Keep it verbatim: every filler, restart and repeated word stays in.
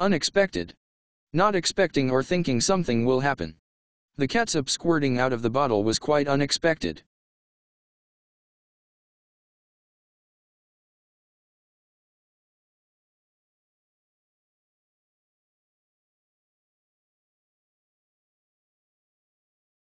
Unexpected. Not expecting or thinking something will happen. The catsup squirting out of the bottle was quite unexpected.